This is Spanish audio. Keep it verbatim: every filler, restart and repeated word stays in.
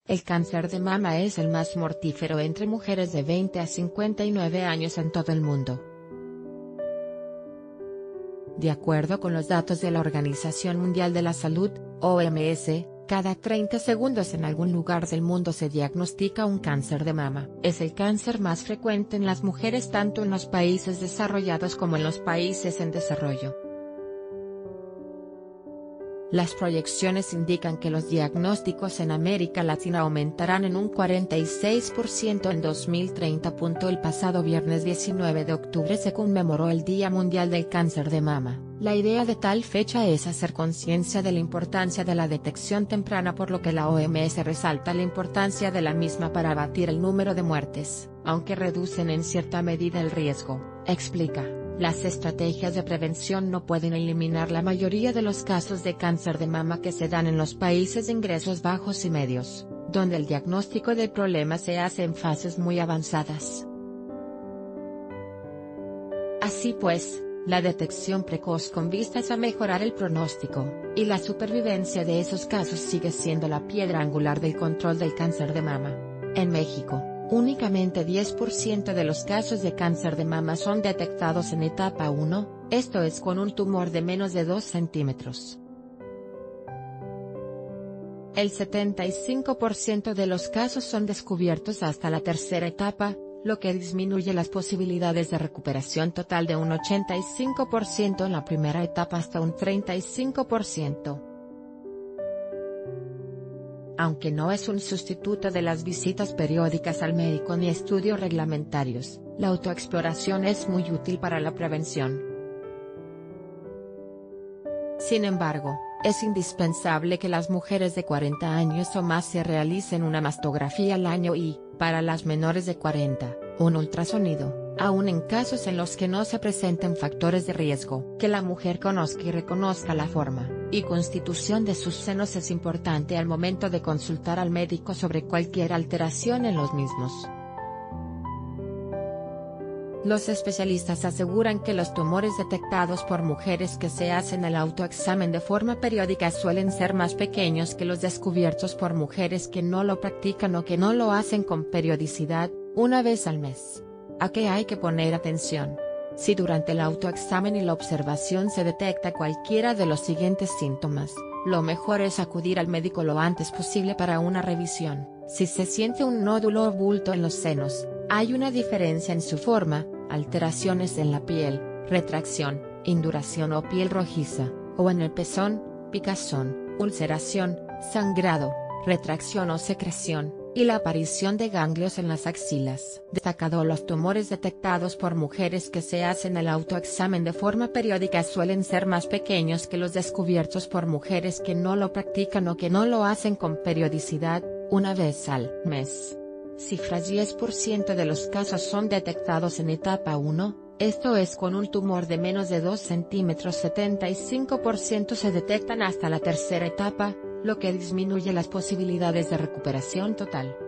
El cáncer de mama es el más mortífero entre mujeres de veinte a cincuenta y nueve años en todo el mundo. De acuerdo con los datos de la Organización Mundial de la Salud, O M S, cada treinta segundos en algún lugar del mundo se diagnostica un cáncer de mama. Es el cáncer más frecuente en las mujeres tanto en los países desarrollados como en los países en desarrollo. Las proyecciones indican que los diagnósticos en América Latina aumentarán en un cuarenta y seis por ciento en dos mil treinta. El pasado viernes diecinueve de octubre se conmemoró el Día Mundial del Cáncer de Mama. La idea de tal fecha es hacer conciencia de la importancia de la detección temprana, por lo que la O M S resalta la importancia de la misma para abatir el número de muertes, aunque reducen en cierta medida el riesgo, explica. Las estrategias de prevención no pueden eliminar la mayoría de los casos de cáncer de mama que se dan en los países de ingresos bajos y medios, donde el diagnóstico del problema se hace en fases muy avanzadas. Así pues, la detección precoz con vistas a mejorar el pronóstico y la supervivencia de esos casos sigue siendo la piedra angular del control del cáncer de mama. En México, únicamente diez por ciento de los casos de cáncer de mama son detectados en etapa uno, esto es con un tumor de menos de dos centímetros. El setenta y cinco por ciento de los casos son descubiertos hasta la tercera etapa, lo que disminuye las posibilidades de recuperación total de un ochenta y cinco por ciento en la primera etapa hasta un treinta y cinco por ciento. Aunque no es un sustituto de las visitas periódicas al médico ni estudios reglamentarios, la autoexploración es muy útil para la prevención. Sin embargo, es indispensable que las mujeres de cuarenta años o más se realicen una mastografía al año y, para las menores de cuarenta, un ultrasonido, aun en casos en los que no se presenten factores de riesgo. Que la mujer conozca y reconozca la forma y constitución de sus senos es importante al momento de consultar al médico sobre cualquier alteración en los mismos. Los especialistas aseguran que los tumores detectados por mujeres que se hacen el autoexamen de forma periódica suelen ser más pequeños que los descubiertos por mujeres que no lo practican o que no lo hacen con periodicidad, una vez al mes. ¿A qué hay que poner atención? Si durante el autoexamen y la observación se detecta cualquiera de los siguientes síntomas, lo mejor es acudir al médico lo antes posible para una revisión. Si se siente un nódulo o bulto en los senos, hay una diferencia en su forma, alteraciones en la piel, retracción, induración o piel rojiza, o en el pezón, picazón, ulceración, sangrado, retracción o secreción, y la aparición de ganglios en las axilas. Destacado: los tumores detectados por mujeres que se hacen el autoexamen de forma periódica suelen ser más pequeños que los descubiertos por mujeres que no lo practican o que no lo hacen con periodicidad, una vez al mes. Cifras: diez por ciento de los casos son detectados en etapa uno, esto es con un tumor de menos de dos centímetros. setenta y cinco por ciento se detectan hasta la tercera etapa, lo que disminuye las posibilidades de recuperación total.